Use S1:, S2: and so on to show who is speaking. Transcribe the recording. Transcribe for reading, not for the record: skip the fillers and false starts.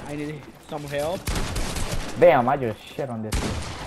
S1: I need some help.
S2: Damn, I just shit on this dude.